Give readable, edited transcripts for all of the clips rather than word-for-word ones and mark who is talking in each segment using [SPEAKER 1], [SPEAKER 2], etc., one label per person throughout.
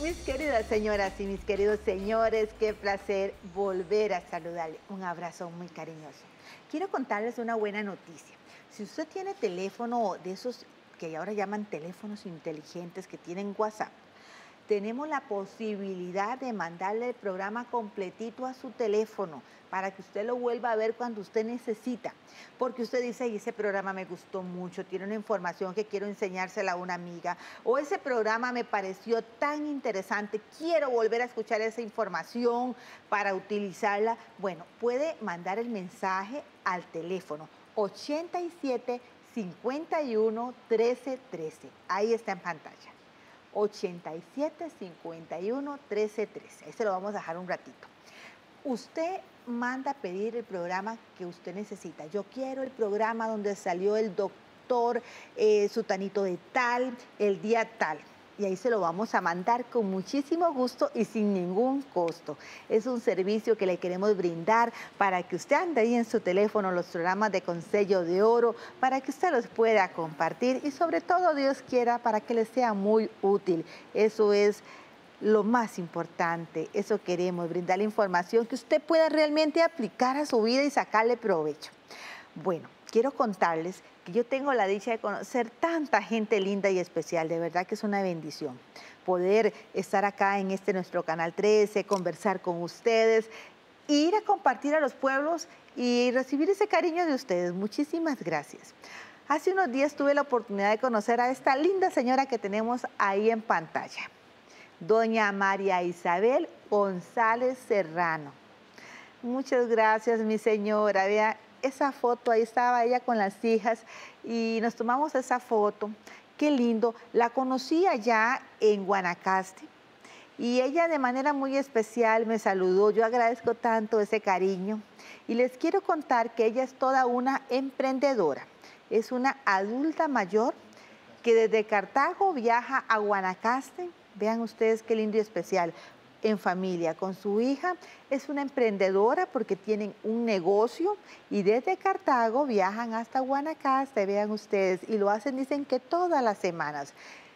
[SPEAKER 1] Mis queridas señoras y mis queridos señores, qué placer volver a saludarle. Un abrazo muy cariñoso. Quiero contarles una buena noticia. Si usted tiene teléfono de esos que ahora llaman teléfonos inteligentes que tienen WhatsApp, tenemos la posibilidad de mandarle el programa completito a su teléfono para que usted lo vuelva a ver cuando usted necesita. Porque usted dice, y ese programa me gustó mucho, tiene una información que quiero enseñársela a una amiga, o ese programa me pareció tan interesante, quiero volver a escuchar esa información para utilizarla. Bueno, puede mandar el mensaje al teléfono 87 51 13 13. Ahí está en pantalla. 87 51 13 13. Ahí se lo vamos a dejar un ratito. Usted manda a pedir el programa que usted necesita. Yo quiero el programa donde salió el doctor Sutanito de tal, el día tal. Y ahí se lo vamos a mandar con muchísimo gusto y sin ningún costo. Es un servicio que le queremos brindar para que usted ande ahí en su teléfono los programas de Consejo de Oro, para que usted los pueda compartir y sobre todo, Dios quiera, para que les sea muy útil. Eso es lo más importante, eso queremos, brindar la información que usted pueda realmente aplicar a su vida y sacarle provecho. Bueno, quiero contarles que yo tengo la dicha de conocer tanta gente linda y especial, de verdad que es una bendición poder estar acá en nuestro Canal 13, conversar con ustedes, e ir a compartir a los pueblos y recibir ese cariño de ustedes. Muchísimas gracias. Hace unos días tuve la oportunidad de conocer a esta linda señora que tenemos ahí en pantalla. Doña María Isabel González Serrano. Muchas gracias, mi señora. Vea, esa foto, ahí estaba ella con las hijas y nos tomamos esa foto. Qué lindo. La conocí allá en Guanacaste y ella de manera muy especial me saludó. Yo agradezco tanto ese cariño y les quiero contar que ella es toda una emprendedora. Es una adulta mayor que desde Cartago viaja a Guanacaste. Vean ustedes qué lindo y especial, en familia, con su hija. Es una emprendedora porque tienen un negocio y desde Cartago viajan hasta Guanacaste, vean ustedes, y lo hacen, dicen que todas las semanas.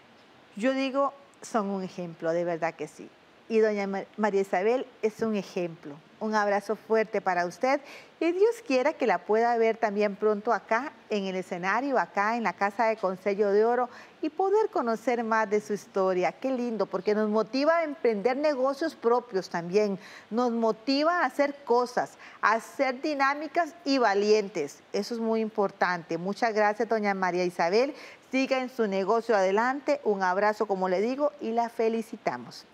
[SPEAKER 1] Yo digo, son un ejemplo, de verdad que sí. Y doña María Isabel es un ejemplo. Un abrazo fuerte para usted y Dios quiera que la pueda ver también pronto acá en el escenario, acá en la Casa de Consejo de Oro y poder conocer más de su historia. Qué lindo, porque nos motiva a emprender negocios propios también. Nos motiva a hacer cosas, a ser dinámicas y valientes. Eso es muy importante. Muchas gracias, doña María Isabel. Siga en su negocio adelante. Un abrazo, como le digo, y la felicitamos.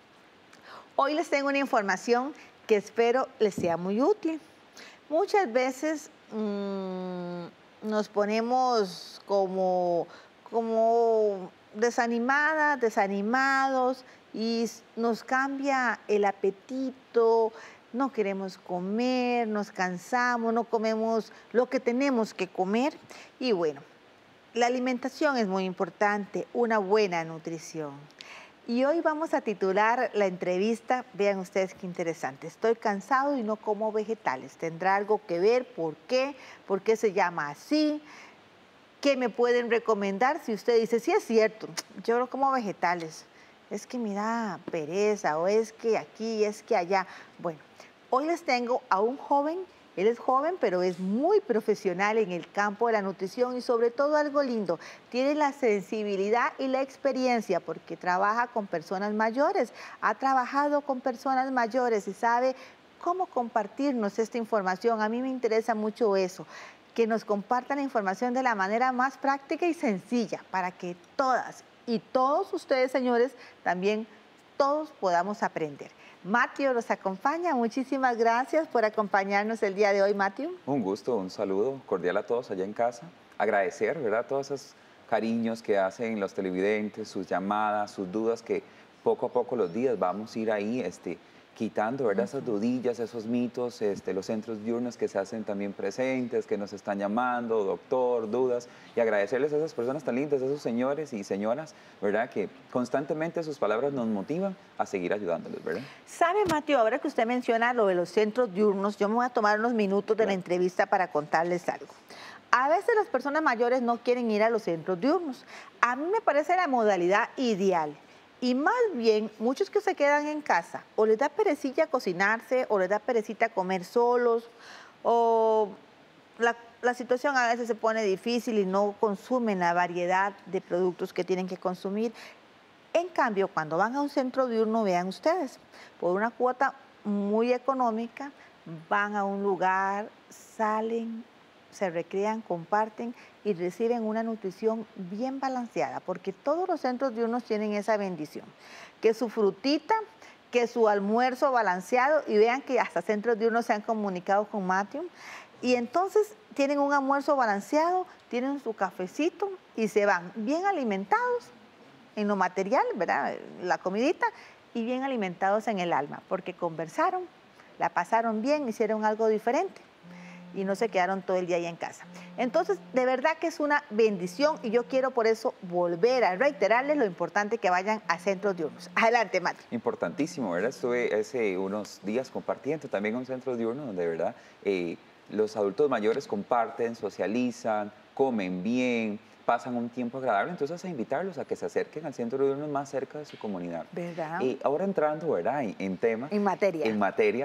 [SPEAKER 1] Hoy les tengo una información que espero les sea muy útil. Muchas veces nos ponemos como desanimadas, desanimados y nos cambia el apetito, no queremos comer, nos cansamos, no comemos lo que tenemos que comer y bueno, la alimentación es muy importante, una buena nutrición. Y hoy vamos a titular la entrevista, vean ustedes qué interesante, estoy cansado y no como vegetales. ¿Tendrá algo que ver? ¿Por qué? ¿Por qué se llama así? ¿Qué me pueden recomendar? Si usted dice, sí es cierto, yo no como vegetales, es que me da pereza o es que aquí, es que allá. Bueno, hoy les tengo a un joven. Él es joven, pero es muy profesional en el campo de la nutrición y sobre todo algo lindo, tiene la sensibilidad y la experiencia porque trabaja con personas mayores, ha trabajado con personas mayores y sabe cómo compartirnos esta información. A mí me interesa mucho eso, que nos compartan la información de la manera más práctica y sencilla para que todas y todos ustedes, señores, también todos podamos aprender. Matthew nos acompaña. Muchísimas gracias por acompañarnos el día de hoy, Matthew.
[SPEAKER 2] Un gusto, un saludo cordial a todos allá en casa. Agradecer, ¿verdad? Todos esos cariños que hacen los televidentes, sus llamadas, sus dudas que poco a poco los días vamos a ir ahí quitando, ¿verdad? Esas dudillas, esos mitos, los centros diurnos que se hacen también presentes, que nos están llamando, doctor, dudas, y agradecerles a esas personas tan lindas, a esos señores y señoras, ¿verdad? Que constantemente sus palabras nos motivan a seguir ayudándoles, ¿verdad?
[SPEAKER 1] ¿Sabe, Mateo, ahora que usted menciona lo de los centros diurnos, yo me voy a tomar unos minutos de la entrevista para contarles algo. A veces las personas mayores no quieren ir a los centros diurnos. A mí me parece la modalidad ideal. Y más bien, muchos que se quedan en casa, o les da perecilla cocinarse, o les da perecita comer solos, o la situación a veces se pone difícil y no consumen la variedad de productos que tienen que consumir. En cambio, cuando van a un centro diurno, vean ustedes, por una cuota muy económica, van a un lugar, salen, se recrean, comparten y reciben una nutrición bien balanceada, porque todos los centros diurnos tienen esa bendición, que su frutita, que su almuerzo balanceado, y vean que hasta centros diurnos se han comunicado con Matthew, y entonces tienen un almuerzo balanceado, tienen su cafecito y se van bien alimentados en lo material, ¿verdad? La comidita, y bien alimentados en el alma, porque conversaron, la pasaron bien, hicieron algo diferente y no se quedaron todo el día ahí en casa. Entonces, de verdad que es una bendición y yo quiero por eso volver a reiterarles lo importante que vayan a centros diurnos. Adelante, Mati.
[SPEAKER 2] Importantísimo, ¿verdad? Estuve hace unos días compartiendo también un centro diurno donde, ¿verdad? Los adultos mayores comparten, socializan, comen bien, pasan un tiempo agradable, entonces a invitarlos a que se acerquen al centro diurno más cerca de su comunidad.
[SPEAKER 1] ¿Verdad?
[SPEAKER 2] Ahora entrando, ¿verdad? En tema.
[SPEAKER 1] En materia.
[SPEAKER 2] En materia.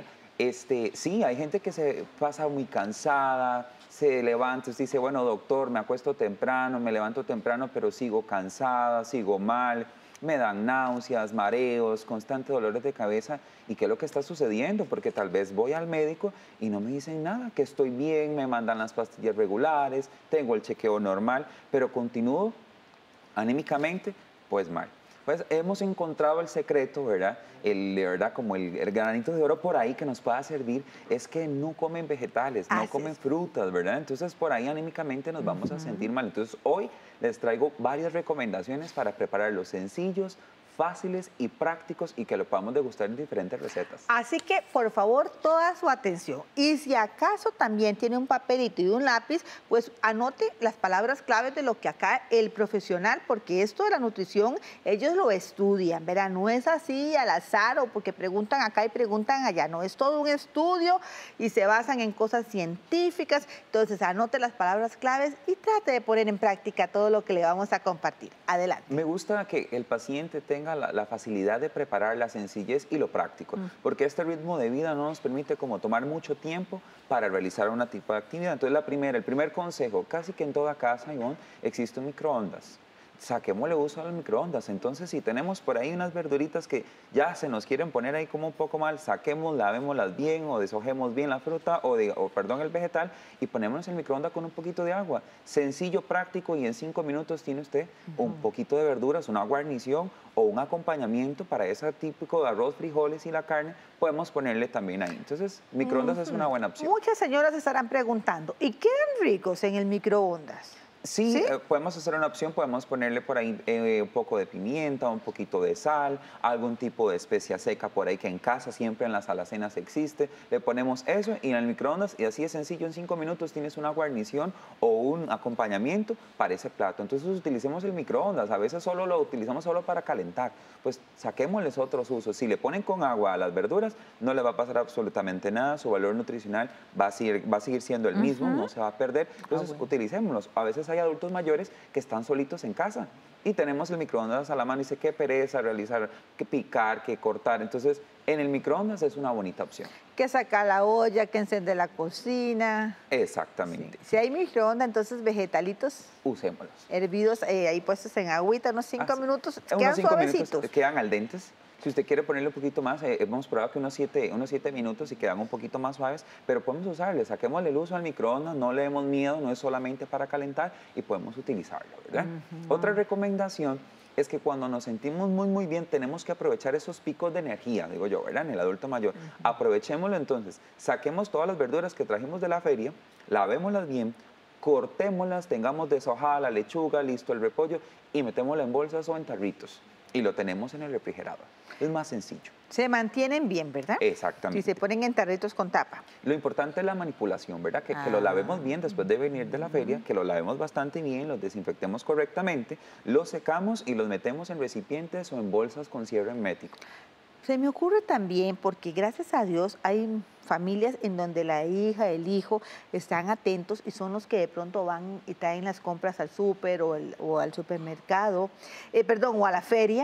[SPEAKER 2] Sí, hay gente que se pasa muy cansada, se levanta y dice, bueno, doctor, me acuesto temprano, me levanto temprano, pero sigo cansada, sigo mal, me dan náuseas, mareos, constantes dolores de cabeza. ¿Y qué es lo que está sucediendo? Porque tal vez voy al médico y no me dicen nada, que estoy bien, me mandan las pastillas regulares, tengo el chequeo normal, pero continúo anímicamente, pues mal. Pues hemos encontrado el secreto, ¿verdad? ¿Verdad? Como el granito de oro por ahí que nos pueda servir es que no comen vegetales, no comen frutas, ¿verdad? Entonces por ahí anímicamente nos vamos a sentir mal. Entonces hoy les traigo varias recomendaciones para prepararlos sencillos, fáciles y prácticos y que lo podamos degustar en diferentes recetas.
[SPEAKER 1] Así que, por favor, toda su atención. Y si acaso también tiene un papelito y un lápiz, pues anote las palabras claves de lo que acá el profesional, porque esto de la nutrición, ellos lo estudian, ¿verdad? No es así al azar o porque preguntan acá y preguntan allá, no, es todo un estudio y se basan en cosas científicas. Entonces, anote las palabras claves y trate de poner en práctica todo lo que le vamos a compartir. Adelante.
[SPEAKER 2] Me gusta que el paciente tenga la facilidad de preparar la sencillez y lo práctico, porque este ritmo de vida no nos permite como tomar mucho tiempo para realizar un tipo de actividad. Entonces el primer consejo, casi que en toda casa, Ivonne, existe un microondas. Saquémosle uso al microondas. Entonces, si tenemos por ahí unas verduritas que ya se nos quieren poner ahí como un poco mal, saquemos, lavémoslas bien o deshojemos bien la fruta o el vegetal y ponémonos en el microondas con un poquito de agua. Sencillo, práctico y en 5 minutos tiene usted un poquito de verduras, una guarnición o un acompañamiento para ese típico de arroz, frijoles y la carne, podemos ponerle también ahí. Entonces, microondas es una buena opción.
[SPEAKER 1] Muchas señoras estarán preguntando, ¿y quedan ricos en el microondas?
[SPEAKER 2] Sí, podemos hacer una opción, podemos ponerle por ahí un poco de pimienta, un poquito de sal, algún tipo de especia seca por ahí que en casa siempre en las alacenas existe. Le ponemos eso y en el microondas y así es sencillo, en 5 minutos tienes una guarnición o un acompañamiento para ese plato. Entonces utilicemos el microondas, a veces solo lo utilizamos solo para calentar, pues saquémosles otros usos. Si le ponen con agua a las verduras, no le va a pasar absolutamente nada, su valor nutricional va a seguir siendo el mismo, no se va a perder. Entonces utilicémoslos. A veces hay adultos mayores que están solitos en casa y tenemos el microondas a la mano y dice qué pereza realizar, que picar, que cortar. Entonces, en el microondas es una bonita opción.
[SPEAKER 1] Que sacar la olla, que encender la cocina.
[SPEAKER 2] Exactamente.
[SPEAKER 1] Sí. Si hay microondas, entonces vegetalitos.
[SPEAKER 2] Usémoslos.
[SPEAKER 1] Hervidos, ahí puestos en agüita, unos 5 minutos. Quedan suavecitos.
[SPEAKER 2] Quedan al dentes. Si usted quiere ponerle un poquito más, hemos probado que unos 7 minutos y quedan un poquito más suaves, pero podemos usarle, saquémosle el uso al microondas, no le demos miedo, no es solamente para calentar y podemos utilizarlo, ¿verdad? Otra recomendación es que cuando nos sentimos muy bien, tenemos que aprovechar esos picos de energía, digo yo, ¿verdad? En el adulto mayor. Aprovechémoslo entonces, saquemos todas las verduras que trajimos de la feria, lavémoslas bien, cortémoslas, tengamos deshojada la lechuga, listo el repollo y metémosla en bolsas o en tarritos y lo tenemos en el refrigerador. Es más sencillo.
[SPEAKER 1] Se mantienen bien, ¿verdad?
[SPEAKER 2] Exactamente.
[SPEAKER 1] Si se ponen en tarritos con tapa.
[SPEAKER 2] Lo importante es la manipulación, ¿verdad? Que lo lavemos bien después de venir de la feria, que lo lavemos bastante bien, los desinfectemos correctamente, los secamos y los metemos en recipientes o en bolsas con cierre hermético.
[SPEAKER 1] Se me ocurre también, porque gracias a Dios hay familias en donde la hija, el hijo están atentos y son los que de pronto van y traen las compras al súper o al supermercado, o a la feria.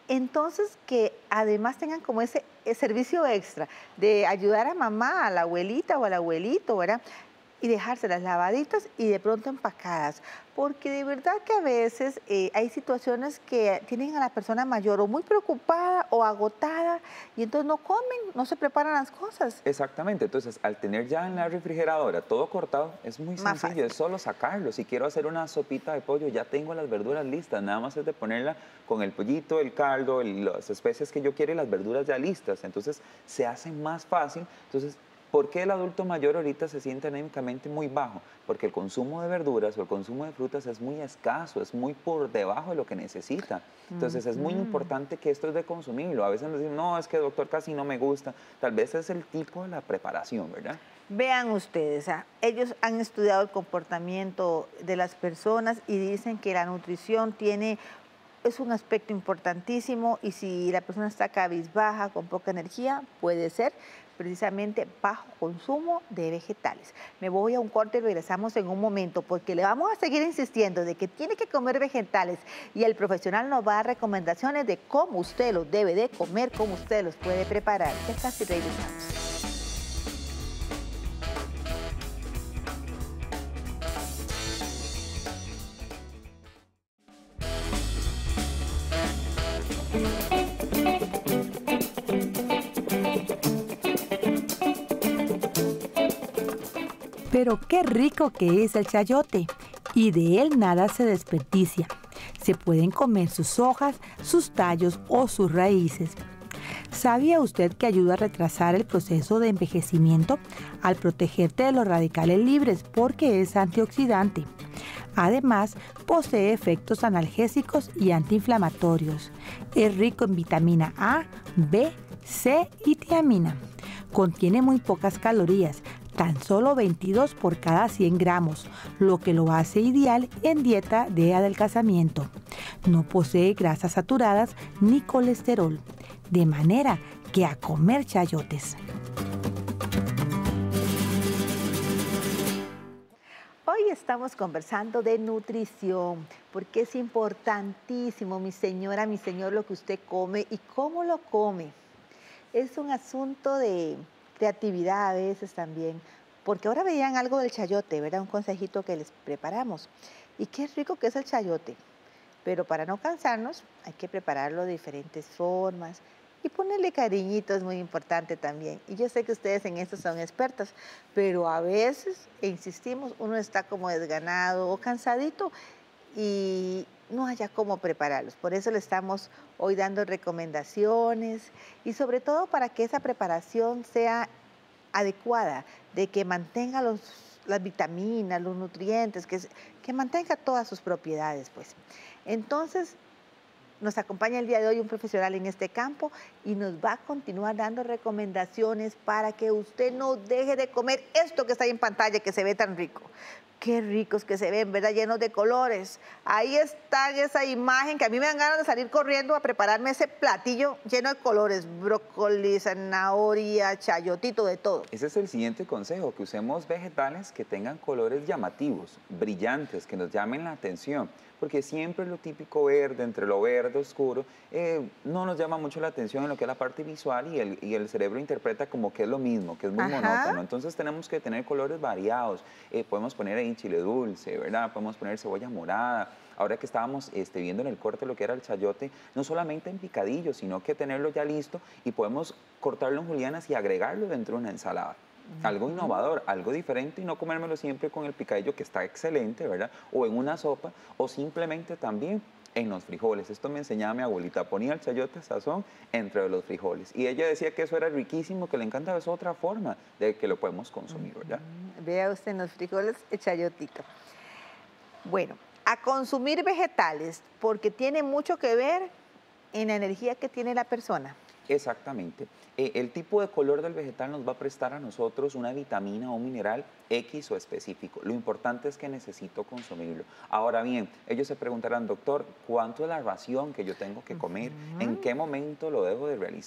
[SPEAKER 1] Entonces, que además tengan como ese servicio extra de ayudar a mamá, a la abuelita o al abuelito, ¿verdad? Y dejárselas lavaditas y de pronto empacadas. Porque de verdad que a veces hay situaciones que tienen a la persona mayor o muy preocupada o agotada y entonces no comen, no se preparan las cosas.
[SPEAKER 2] Exactamente, entonces al tener ya en la refrigeradora todo cortado, es muy
[SPEAKER 1] Más
[SPEAKER 2] sencillo,
[SPEAKER 1] fácil.
[SPEAKER 2] es solo sacarlo. Si quiero hacer una sopita de pollo, ya tengo las verduras listas, nada más es de ponerla con el pollito, el caldo, las especies que yo quiero y las verduras ya listas. Entonces se hace más fácil. Entonces, ¿por qué el adulto mayor ahorita se siente anémicamente muy bajo? Porque el consumo de verduras o el consumo de frutas es muy escaso, es muy por debajo de lo que necesita. Entonces es muy
[SPEAKER 1] Ujú.
[SPEAKER 2] importante que esto es de consumirlo. A veces nos dicen, no, es que doctor casi no me gusta. Tal vez es el tipo de la preparación, ¿verdad?
[SPEAKER 1] Vean ustedes, ellos han estudiado el comportamiento de las personas y dicen que la nutrición es un aspecto importantísimo y si la persona está cabizbaja, con poca energía, puede ser precisamente bajo consumo de vegetales. Me voy a un corte y regresamos en un momento porque le vamos a seguir insistiendo de que tiene que comer vegetales y el profesional nos va a dar recomendaciones de cómo usted los debe de comer, cómo usted los puede preparar. Ya casi regresamos.
[SPEAKER 3] Pero qué rico que es el chayote, y de él nada se desperdicia. Se pueden comer sus hojas, sus tallos o sus raíces. ¿Sabía usted que ayuda a retrasar el proceso de envejecimiento al protegerte de los radicales libres porque es antioxidante? Además, posee efectos analgésicos y antiinflamatorios. Es rico en vitamina A, B, C y tiamina. Contiene muy pocas calorías, tan solo 22 por cada 100 gramos, lo que lo hace ideal en dieta de adelgazamiento. No posee grasas saturadas ni colesterol, de manera que a comer chayotes.
[SPEAKER 1] Hoy estamos conversando de nutrición, porque es importantísimo, mi señora, mi señor, lo que usted come y cómo lo come. Es un asunto de creatividad a veces también, porque ahora veían algo del chayote, ¿verdad? Un consejito que les preparamos. Y qué rico que es el chayote. Pero para no cansarnos, hay que prepararlo de diferentes formas y ponerle cariñito es muy importante también. Y yo sé que ustedes en esto son expertos, pero a veces, e insistimos, uno está como desganado o cansadito y no haya cómo prepararlos. Por eso le estamos hoy dando recomendaciones y sobre todo para que esa preparación sea adecuada, de que mantenga las vitaminas, los nutrientes, que mantenga todas sus propiedades, pues. Entonces, nos acompaña el día de hoy un profesional en este campo y nos va a continuar dando recomendaciones para que usted no deje de comer esto que está ahí en pantalla, que se ve tan rico. Qué ricos que se ven, ¿verdad? Llenos de colores. Ahí está esa imagen que a mí me dan ganas de salir corriendo a prepararme ese platillo lleno de colores. Brócoli, zanahoria, chayotito, de todo.
[SPEAKER 2] Ese es el siguiente consejo, que usemos vegetales que tengan colores llamativos, brillantes, que nos llamen la atención, porque siempre lo típico verde, entre lo verde oscuro, no nos llama mucho la atención en lo que es la parte visual y el cerebro interpreta como que es lo mismo, que es muy monótono.
[SPEAKER 1] Ajá.
[SPEAKER 2] Entonces tenemos que tener colores variados. Podemos poner ahí chile dulce, ¿verdad? Podemos poner cebolla morada. Ahora que estábamos viendo en el corte lo que era el chayote, no solamente en picadillo, sino que tenerlo ya listo y podemos cortarlo en julianas y agregarlo dentro de una ensalada. Algo
[SPEAKER 1] Ujú.
[SPEAKER 2] innovador, algo diferente y no comérmelo siempre con el picadillo que está excelente, ¿verdad? O en una sopa o simplemente también en los frijoles. Esto me enseñaba mi abuelita, ponía el chayote sazón entre los frijoles. Y ella decía que eso era riquísimo, que le encantaba, es otra forma de que lo podemos consumir, ¿verdad?
[SPEAKER 1] Vea usted en los frijoles, el chayotito. Bueno, a consumir vegetales, porque tiene mucho que ver en la energía que tiene la persona.
[SPEAKER 2] Exactamente. El tipo de color del vegetal nos va a prestar a nosotros una vitamina o un mineral X o específico. Lo importante es que necesito consumirlo. Ahora bien, ellos se preguntarán, doctor, ¿cuánto es la ración que yo tengo que comer? ¿En
[SPEAKER 1] Ujú.
[SPEAKER 2] qué momento lo debo de realizar?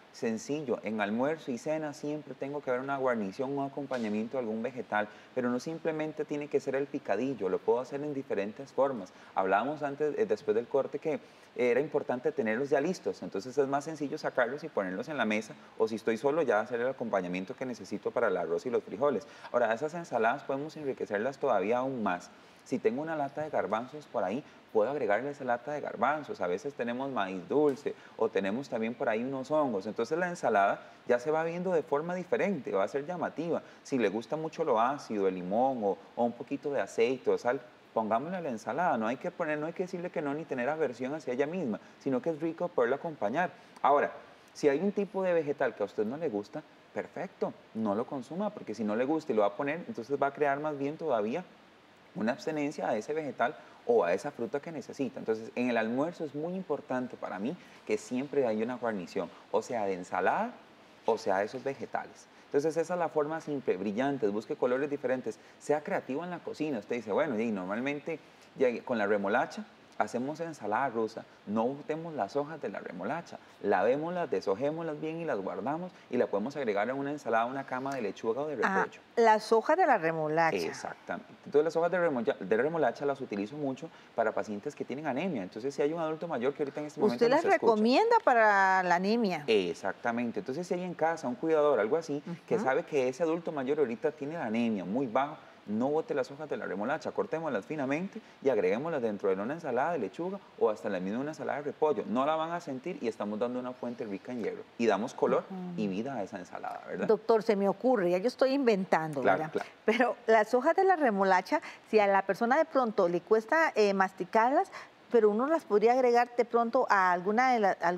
[SPEAKER 2] sencillo. En almuerzo y cena siempre tengo que haber una guarnición, un acompañamiento de algún vegetal, pero no simplemente tiene que ser el picadillo, lo puedo hacer en diferentes formas. Hablábamos antes, después del corte, que era importante tenerlos ya listos, entonces es más sencillo sacarlos y ponerlos en la mesa, o si estoy solo ya hacer el acompañamiento que necesito para el arroz y los frijoles. Ahora, esas ensaladas podemos enriquecerlas todavía aún más. Si tengo una lata de garbanzos por ahí, puedo agregarle esa lata de garbanzos. A veces tenemos maíz dulce o tenemos también por ahí unos hongos. Entonces la ensalada ya se va viendo de forma diferente, va a ser llamativa. Si le gusta mucho lo ácido, el limón o un poquito de aceite o sal, pongámosle a la ensalada. No hay que decirle que no ni tener aversión hacia ella misma, sino que es rico poderla acompañar. Ahora, si hay un tipo de vegetal que a usted no le gusta, perfecto, no lo consuma, porque si no le gusta y lo va a poner, entonces va a crear más bien todavía una abstenencia a ese vegetal o a esa fruta que necesita. Entonces, en el almuerzo es muy importante para mí que siempre haya una guarnición, o sea, de ensalada o sea, de esos vegetales. Entonces, esa es la forma simple, brillante, busque colores diferentes, sea creativo en la cocina. Usted dice, bueno, y normalmente con la remolacha hacemos ensalada rusa, no botemos las hojas de la remolacha, lavémoslas, deshojémoslas bien y las guardamos y la podemos agregar a una ensalada, una cama de lechuga o de repollo.
[SPEAKER 1] Las hojas de la remolacha.
[SPEAKER 2] Exactamente. Entonces las hojas de remolacha las utilizo mucho para pacientes que tienen anemia. Entonces si hay un adulto mayor que ahorita en este momento
[SPEAKER 1] ¿Usted las recomienda para la anemia?
[SPEAKER 2] Exactamente. Entonces si hay en casa un cuidador, algo así, que sabe que ese adulto mayor ahorita tiene la anemia muy baja, no bote las hojas de la remolacha, cortémoslas finamente y agreguémoslas dentro de una ensalada de lechuga o hasta en la misma una ensalada de repollo. No la van a sentir y estamos dando una fuente rica en hierro. Y damos color y vida a esa ensalada, ¿verdad?
[SPEAKER 1] Doctor, se me ocurre, ya yo estoy inventando,
[SPEAKER 2] claro,
[SPEAKER 1] ¿verdad?
[SPEAKER 2] Claro.
[SPEAKER 1] Pero las hojas de la remolacha, si a la persona de pronto le cuesta masticarlas, pero uno las podría agregar de pronto a alguna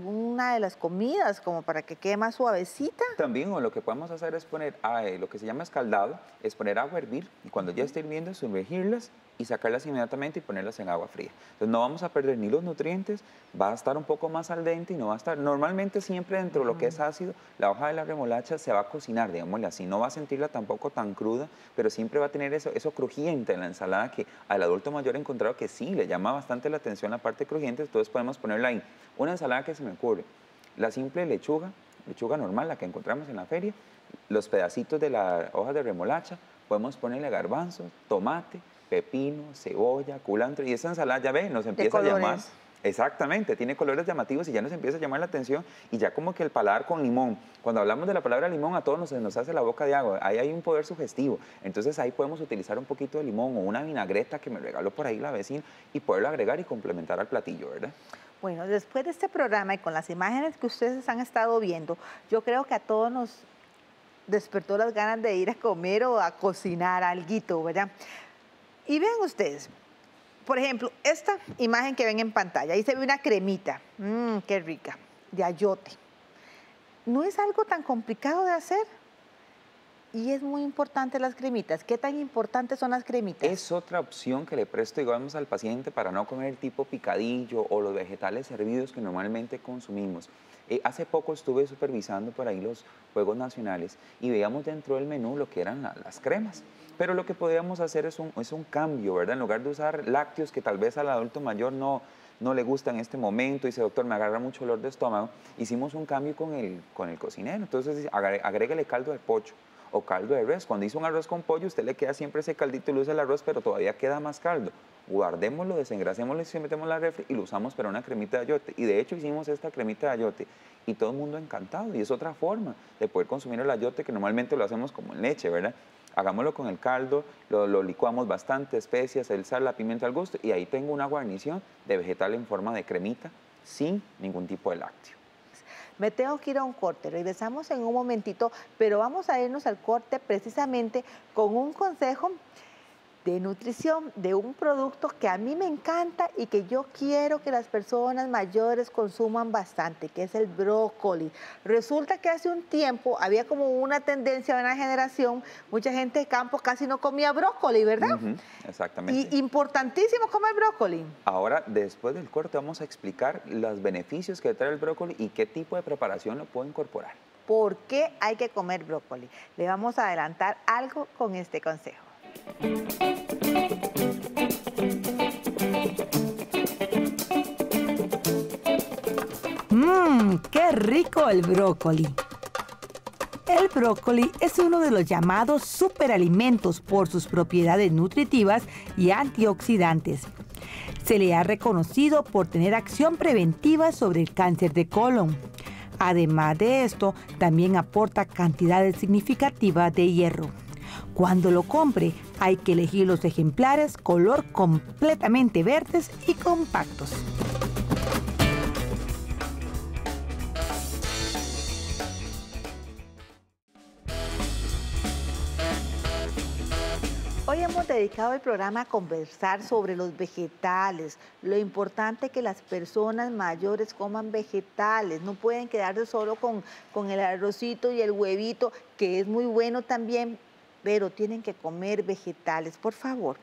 [SPEAKER 1] de las comidas, como para que quede más suavecita.
[SPEAKER 2] También, o lo que podemos hacer es poner lo que se llama escaldado, es poner agua a hervir, y cuando ya esté hirviendo, sumergirlas y sacarlas inmediatamente y ponerlas en agua fría. Entonces no vamos a perder ni los nutrientes, va a estar un poco más al dente y no va a estar... Normalmente siempre dentro de lo que es ácido, la hoja de la remolacha se va a cocinar, digámosle así, no va a sentirla tampoco tan cruda, pero siempre va a tener eso crujiente en la ensalada que al adulto mayor he encontrado que sí, le llama bastante la atención la parte crujiente, entonces podemos ponerla ahí. Una ensalada que se me ocurre, la simple lechuga normal, la que encontramos en la feria, los pedacitos de la hoja de remolacha, podemos ponerle garbanzos, tomate, pepino, cebolla, culantro, y esa ensalada, ya ve, nos empieza a llamar. Exactamente, tiene colores llamativos y ya nos empieza a llamar la atención y ya como que el paladar con limón. Cuando hablamos de la palabra limón, a todos nos hace la boca de agua. Ahí hay un poder sugestivo. Entonces ahí podemos utilizar un poquito de limón o una vinagreta que me regaló por ahí la vecina y poderlo agregar y complementar al platillo, ¿verdad?
[SPEAKER 1] Bueno, después de este programa y con las imágenes que ustedes han estado viendo, yo creo que a todos nos despertó las ganas de ir a comer o a cocinar alguito, ¿verdad? Y vean ustedes, por ejemplo, esta imagen que ven en pantalla, ahí se ve una cremita, qué rica, de ayote. No es algo tan complicado de hacer y es muy importante las cremitas. ¿Qué tan importantes son las cremitas?
[SPEAKER 2] Es otra opción que le presto, digamos, al paciente para no comer el tipo picadillo o los vegetales hervidos que normalmente consumimos. Hace poco estuve supervisando por ahí los Juegos Nacionales y veíamos dentro del menú lo que eran las cremas. Pero lo que podríamos hacer es un cambio, ¿verdad? En lugar de usar lácteos que tal vez al adulto mayor no le gusta en este momento, dice, doctor, me agarra mucho olor de estómago, hicimos un cambio con el cocinero. Entonces, agréguele caldo de pollo o caldo de res. Cuando hizo un arroz con pollo, usted le queda siempre ese caldito y lo usa el arroz, pero todavía queda más caldo. Guardémoslo, desengrasémoslo y se metemos la refri y lo usamos para una cremita de ayote. Y de hecho hicimos esta cremita de ayote y todo el mundo encantado. Y es otra forma de poder consumir el ayote que normalmente lo hacemos como en leche, ¿verdad? Hagámoslo con el caldo, lo licuamos bastante, especias, el sal, la pimienta al gusto y ahí tengo una guarnición de vegetal en forma de cremita sin ningún tipo de lácteo.
[SPEAKER 1] Me tengo que ir a un corte, regresamos en un momentito, pero vamos a irnos al corte precisamente con un consejo de nutrición de un producto que a mí me encanta y que yo quiero que las personas mayores consuman bastante, que es el brócoli. Resulta que hace un tiempo había como una tendencia de una generación, mucha gente de campo casi no comía brócoli, ¿verdad?
[SPEAKER 2] Exactamente.
[SPEAKER 1] Y importantísimo comer brócoli.
[SPEAKER 2] Ahora, después del corte, vamos a explicar los beneficios que trae el brócoli y qué tipo de preparación lo puedo incorporar.
[SPEAKER 1] ¿Por qué hay que comer brócoli? Le vamos a adelantar algo con este consejo.
[SPEAKER 3] ¡Qué rico el brócoli! El brócoli es uno de los llamados superalimentos por sus propiedades nutritivas y antioxidantes. Se le ha reconocido por tener acción preventiva sobre el cáncer de colon. Además de esto, también aporta cantidades significativas de hierro. Cuando lo compre, hay que elegir los ejemplares color completamente verdes y compactos.
[SPEAKER 1] Hoy hemos dedicado el programa a conversar sobre los vegetales, lo importante que las personas mayores coman vegetales, no pueden quedarse solo con el arrocito y el huevito, que es muy bueno también, pero tienen que comer vegetales, por favor.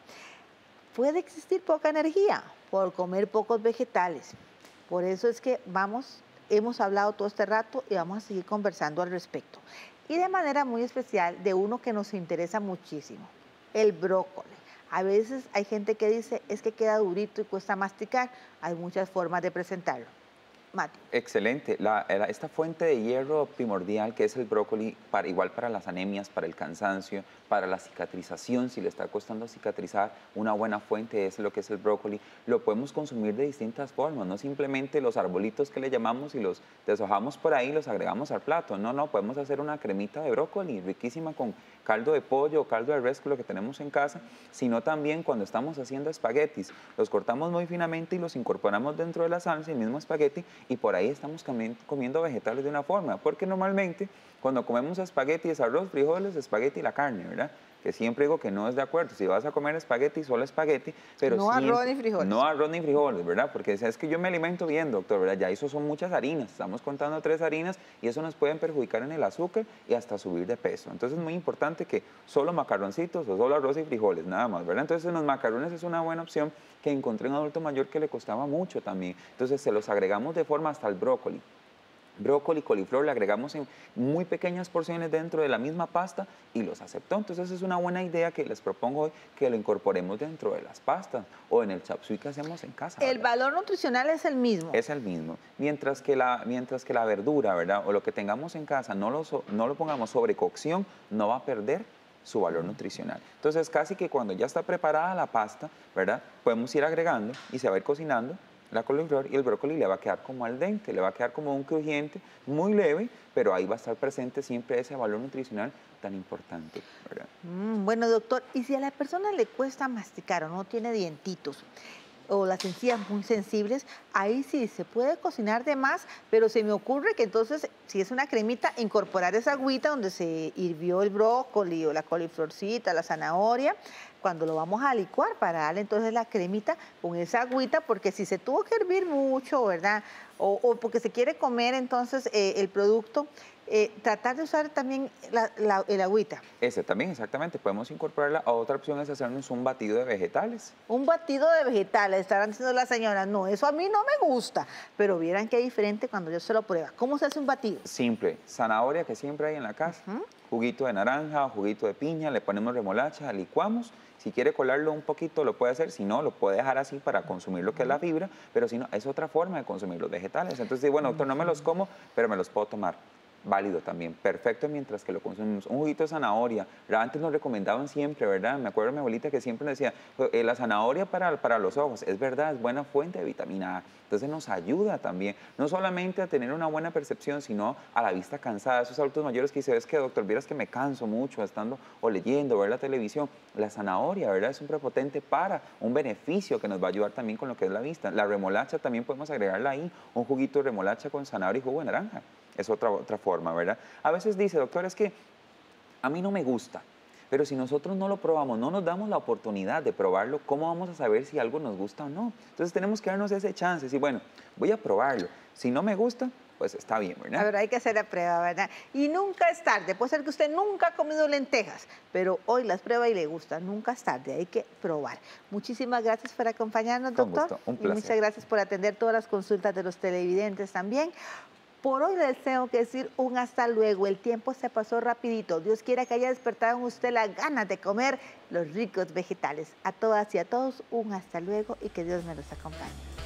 [SPEAKER 1] Puede existir poca energía por comer pocos vegetales, por eso es que hemos hablado todo este rato y vamos a seguir conversando al respecto. Y de manera muy especial de uno que nos interesa muchísimo. El brócoli. A veces hay gente que dice, es que queda durito y cuesta masticar. Hay muchas formas de presentarlo. Mati.
[SPEAKER 2] Excelente. Esta fuente de hierro primordial que es el brócoli, igual para las anemias, para el cansancio, para la cicatrización, si le está costando cicatrizar, una buena fuente es lo que es el brócoli. Lo podemos consumir de distintas formas, no simplemente los arbolitos que le llamamos y los deshojamos por ahí y los agregamos al plato. No, podemos hacer una cremita de brócoli riquísima con caldo de pollo o caldo de res, lo que tenemos en casa, sino también cuando estamos haciendo espaguetis. Los cortamos muy finamente y los incorporamos dentro de la salsa, el mismo espagueti, y por ahí estamos comiendo vegetales de una forma, porque normalmente cuando comemos espagueti es arroz, frijoles, espagueti y la carne, ¿verdad? Que siempre digo que no es de acuerdo. Si vas a comer espagueti, solo espagueti, pero
[SPEAKER 1] no arroz ni frijoles.
[SPEAKER 2] No arroz ni frijoles, ¿verdad? Porque es que yo me alimento bien, doctor, ¿verdad? Ya eso son muchas harinas. Estamos contando 3 harinas y eso nos puede perjudicar en el azúcar y hasta subir de peso. Entonces es muy importante que solo macarroncitos o solo arroz y frijoles, nada más, ¿verdad? Entonces en los macarrones es una buena opción que encontré en un adulto mayor que le costaba mucho también. Entonces se los agregamos de forma hasta el brócoli. Brócoli, coliflor, le agregamos en muy pequeñas porciones dentro de la misma pasta y los aceptó. Entonces es una buena idea que les propongo hoy que lo incorporemos dentro de las pastas o en el chop suey que hacemos en casa.
[SPEAKER 1] El valor nutricional es el mismo.
[SPEAKER 2] Es el mismo. Mientras que la verdura, ¿verdad? O lo que tengamos en casa no lo pongamos sobre cocción, no va a perder su valor nutricional. Entonces casi que cuando ya está preparada la pasta, ¿verdad? Podemos ir agregando y se va a ir cocinando la coliflor y el brócoli le va a quedar como al dente, le va a quedar como un crujiente muy leve, pero ahí va a estar presente siempre ese valor nutricional tan importante, ¿verdad?
[SPEAKER 1] Bueno, doctor, y si a la persona le cuesta masticar o no tiene dientitos, o las encías muy sensibles, ahí sí se puede cocinar de más, pero se me ocurre que entonces, si es una cremita, incorporar esa agüita donde se hirvió el brócoli o la coliflorcita, la zanahoria, cuando lo vamos a licuar para darle entonces la cremita con esa agüita, porque si se tuvo que hervir mucho, ¿verdad? O porque se quiere comer entonces el producto, tratar de usar también el agüita.
[SPEAKER 2] Ese también, exactamente. Podemos incorporarla. Otra opción es hacernos un batido de vegetales.
[SPEAKER 1] Un batido de vegetales, estarán diciendo las señoras, no, eso a mí no me gusta. Pero vieran que es diferente cuando yo se lo prueba. ¿Cómo se hace un batido?
[SPEAKER 2] Simple. Zanahoria que siempre hay en la casa, juguito de naranja, juguito de piña, le ponemos remolacha, licuamos. Si quiere colarlo un poquito, lo puede hacer. Si no, lo puede dejar así para consumir lo que es la fibra. Pero si no, es otra forma de consumir los vegetales. Entonces, bueno, doctor, no me los como, pero me los puedo tomar. Válido también, perfecto mientras que lo consumimos. Un juguito de zanahoria, antes nos recomendaban siempre, ¿verdad? Me acuerdo de mi abuelita que siempre nos decía, la zanahoria para los ojos, es verdad, es buena fuente de vitamina A. Entonces nos ayuda también, no solamente a tener una buena percepción, sino a la vista cansada. Esos adultos mayores que dicen, es que doctor, vieras que me canso mucho estando o leyendo, ver la televisión. La zanahoria, ¿verdad? Es un prepotente para un beneficio que nos va a ayudar también con lo que es la vista. La remolacha también podemos agregarla ahí, un juguito de remolacha con zanahoria y jugo de naranja. Es otra forma, ¿verdad? A veces dice, doctor, es que a mí no me gusta, pero si nosotros no lo probamos, no nos damos la oportunidad de probarlo, ¿cómo vamos a saber si algo nos gusta o no? Entonces tenemos que darnos ese chance, decir, bueno, voy a probarlo. Si no me gusta, pues está bien, ¿verdad?
[SPEAKER 1] Pero hay que hacer la prueba, ¿verdad? Y nunca es tarde. Puede ser que usted nunca ha comido lentejas, pero hoy las prueba y le gusta. Nunca es tarde, hay que probar. Muchísimas gracias por acompañarnos, doctor.
[SPEAKER 2] Con gusto, un placer.
[SPEAKER 1] Y muchas gracias por atender todas las consultas de los televidentes también. Por hoy les tengo que decir un hasta luego. El tiempo se pasó rapidito. Dios quiera que haya despertado en usted las ganas de comer los ricos vegetales. A todas y a todos, un hasta luego y que Dios me los acompañe.